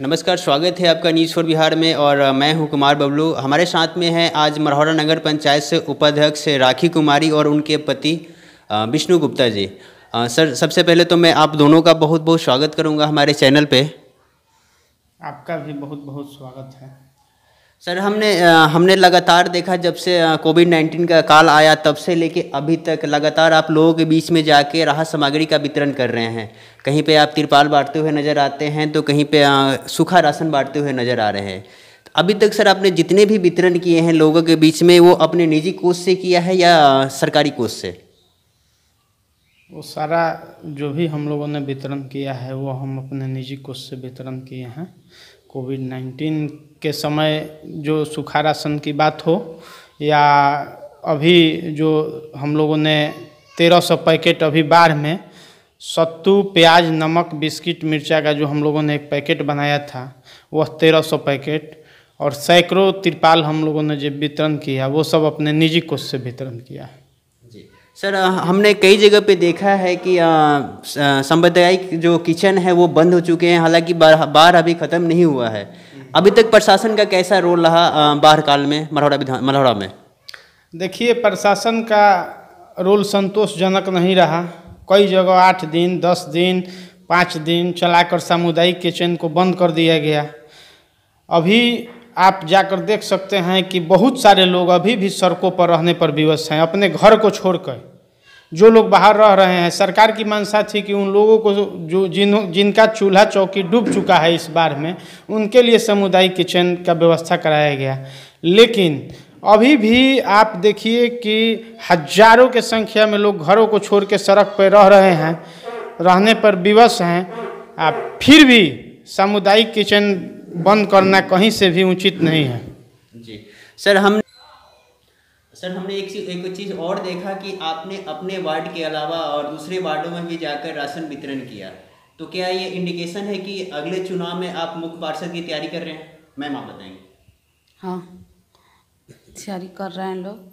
नमस्कार, स्वागत है आपका न्यूज़ फॉर बिहार में। और मैं हूं कुमार बबलू। हमारे साथ में हैं आज मरहौरा नगर पंचायत से उपाध्यक्ष राखी कुमारी और उनके पति विष्णु गुप्ता जी। सर, सबसे पहले तो मैं आप दोनों का बहुत बहुत स्वागत करूंगा हमारे चैनल पे। आपका भी बहुत बहुत स्वागत है। सर, हमने लगातार देखा जब से कोविड-19 का काल आया तब से लेके अभी तक लगातार आप लोगों के बीच में जाके राहत सामग्री का वितरण कर रहे हैं। कहीं पे आप तिरपाल बांटते हुए नज़र आते हैं तो कहीं पे सूखा राशन बांटते हुए नज़र आ रहे हैं। अभी तक सर आपने जितने भी वितरण किए हैं लोगों के बीच में, वो अपने निजी कोष से किया है या सरकारी कोष से? वो सारा जो भी हम लोगों ने वितरण किया है वो हम अपने निजी कोष से वितरण किए हैं। कोविड-19 के समय जो सूखा राशन की बात हो या अभी जो हम लोगों ने 1300 पैकेट अभी बाढ़ में सत्तू, प्याज, नमक, बिस्किट, मिर्चा का जो हम लोगों ने एक पैकेट बनाया था वह 1300 पैकेट और सैकड़ों तिरपाल हम लोगों ने जो वितरण किया वो सब अपने निजी कोष से वितरण किया है। सर, हमने कई जगह पे देखा है कि सामुदायिक जो किचन है वो बंद हो चुके हैं, हालांकि बाढ़ अभी ख़त्म नहीं हुआ है। अभी तक प्रशासन का कैसा रोल रहा बाढ़ काल में मरहौरा में? देखिए, प्रशासन का रोल संतोषजनक नहीं रहा। कई जगह 8 दिन, 10 दिन, 5 दिन चलाकर सामुदायिक किचन को बंद कर दिया गया। अभी आप जाकर देख सकते हैं कि बहुत सारे लोग अभी भी सड़कों पर रहने पर विवश हैं, अपने घर को छोड़कर। जो लोग बाहर रह रहे हैं, सरकार की मंशा थी कि उन लोगों को जो जिनका चूल्हा चौकी डूब चुका है इस बार में, उनके लिए सामुदायिक किचन का व्यवस्था कराया गया। लेकिन अभी भी आप देखिए कि हजारों के संख्या में लोग घरों को छोड़ के सड़क पर रह रहे हैं, रहने पर विवश हैं। आप फिर भी सामुदायिक किचन बंद करना कहीं से भी उचित नहीं है। जी सर, हमने एक चीज़ और देखा कि आपने अपने वार्ड के अलावा और दूसरे वार्डों में भी जाकर राशन वितरण किया। तो क्या ये इंडिकेशन है कि अगले चुनाव में आप मुख्य पार्षद की तैयारी कर रहे हैं? मैम, आप बताएंगे। हाँ, तैयारी कर रहे हैं लोग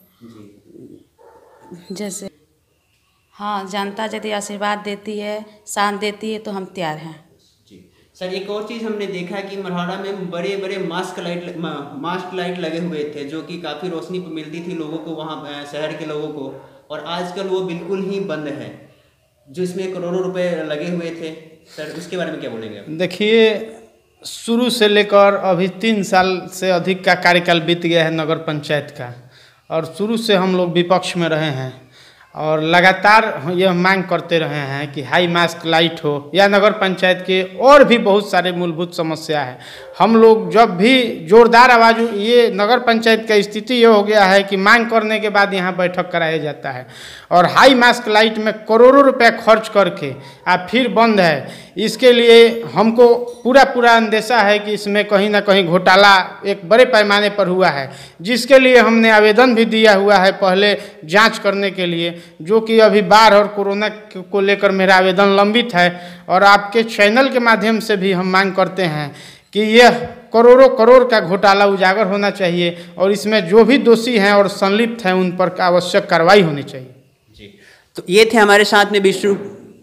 जी। जैसे हाँ, जनता यदि आशीर्वाद देती है, साथ देती है तो हम तैयार हैं। सर, एक और चीज़ हमने देखा कि मरहौरा में बड़े बड़े मास्क लाइट लगे हुए थे जो कि काफ़ी रोशनी मिलती थी लोगों को, वहाँ शहर के लोगों को, और आजकल वो बिल्कुल ही बंद है, जो इसमें करोड़ों रुपए लगे हुए थे। सर, उसके बारे में क्या बोलेंगे आप? देखिए, शुरू से लेकर अभी 3 साल से अधिक का कार्यकाल बीत गया है नगर पंचायत का, और शुरू से हम लोग विपक्ष में रहे हैं और लगातार यह मांग करते रहे हैं कि हाई मास्क लाइट हो या नगर पंचायत के और भी बहुत सारे मूलभूत समस्या है। हम लोग जब भी जोरदार आवाज़, ये नगर पंचायत का स्थिति ये हो गया है कि मांग करने के बाद यहाँ बैठक कराया जाता है और हाई मास्क लाइट में करोड़ों रुपए खर्च करके आप फिर बंद है। इसके लिए हमको पूरा अंदेशा है कि इसमें कहीं ना कहीं घोटाला एक बड़े पैमाने पर हुआ है, जिसके लिए हमने आवेदन भी दिया हुआ है पहले जांच करने के लिए, जो कि अभी बाढ़ और कोरोना को लेकर मेरा आवेदन लंबित है। और आपके चैनल के माध्यम से भी हम मांग करते हैं कि यह करोड़ों करोड़ का घोटाला उजागर होना चाहिए और इसमें जो भी दोषी हैं और संलिप्त हैं उन पर आवश्यक कार्रवाई होनी चाहिए। जी, तो ये थे हमारे साथ में विष्णु।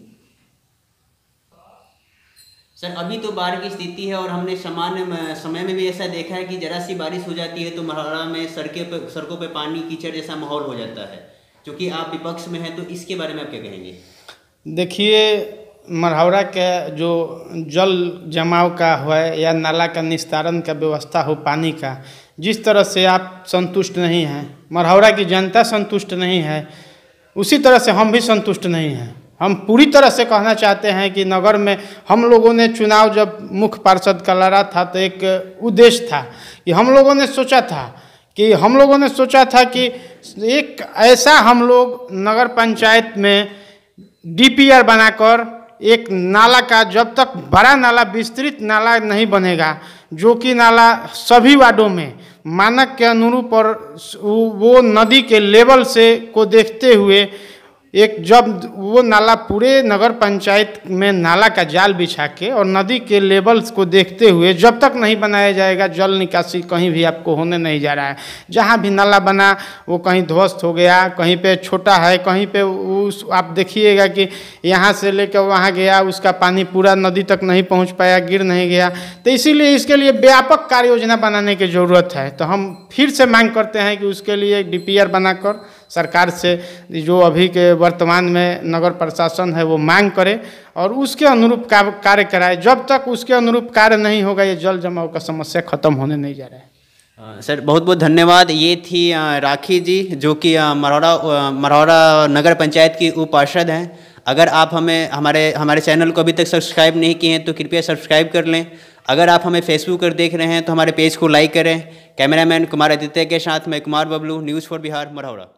सर, अभी तो बाढ़ की स्थिति है और हमने सामान्य समय में भी ऐसा देखा है कि जरा सी बारिश हो जाती है तो मरहौरा में सड़कों पे पानी कीचड़ जैसा माहौल हो जाता है। क्योंकि आप विपक्ष में हैं तो इसके बारे में आप क्या कहेंगे? देखिए, मरहौरा के जो जल जमाव का है या नाला का निस्तारण का व्यवस्था हो पानी का, जिस तरह से आप संतुष्ट नहीं हैं, मरहौरा की जनता संतुष्ट नहीं है, उसी तरह से हम भी संतुष्ट नहीं हैं। हम पूरी तरह से कहना चाहते हैं कि नगर में हम लोगों ने चुनाव जब मुख्य पार्षद का लड़ा था तो एक उद्देश्य था कि हम लोगों ने सोचा था कि एक ऐसा हम लोग नगर पंचायत में डीपीआर बनाकर एक नाला का, जब तक बड़ा नाला, विस्तृत नाला नहीं बनेगा, जो कि नाला सभी वार्डों में मानक के अनुरूप और वो नदी के लेवल से को देखते हुए एक जब वो नाला पूरे नगर पंचायत में नाला का जाल बिछा के और नदी के लेवल्स को देखते हुए जब तक नहीं बनाया जाएगा जल निकासी कहीं भी आपको होने नहीं जा रहा है। जहाँ भी नाला बना वो कहीं ध्वस्त हो गया, कहीं पे छोटा है, कहीं पे उस आप देखिएगा कि यहाँ से लेकर वहाँ गया, उसका पानी पूरा नदी तक नहीं पहुँच पाया, गिर नहीं गया। तो इसीलिए इसके लिए व्यापक कार्य योजना बनाने की ज़रूरत है। तो हम फिर से मांग करते हैं कि उसके लिए DPR बनाकर सरकार से जो अभी के वर्तमान में नगर प्रशासन है वो मांग करे और उसके अनुरूप कार्य कराए। जब तक उसके अनुरूप कार्य नहीं होगा ये जल जमाव का समस्या खत्म होने नहीं जा रहा है। सर बहुत बहुत धन्यवाद। ये थी राखी जी जो कि मरौरा नगर पंचायत की उप पार्षद हैं। अगर आप हमें हमारे चैनल को अभी तक सब्सक्राइब नहीं किए हैं तो कृपया सब्सक्राइब कर लें। अगर आप हमें फेसबुक पर देख रहे हैं तो हमारे पेज को लाइक करें। कैमरामैन कुमार आदित्य के साथ मैं कुमार बबलू, न्यूज़ फॉर बिहार, मरौरा।